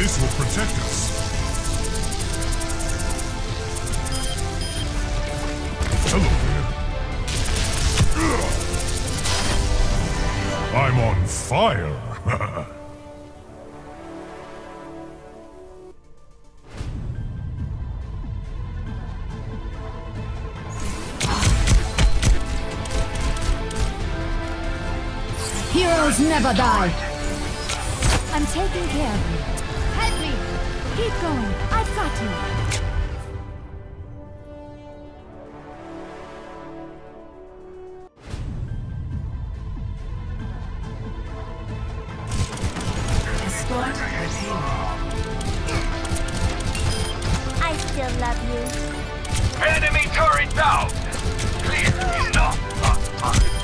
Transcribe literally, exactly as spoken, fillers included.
This will protect us. Hello there. I'm on fire. Heroes never die. I'm taking care of you. Help me! Keep going. I've got you. Escort her I still love you. Enemy turret down! Clear enough!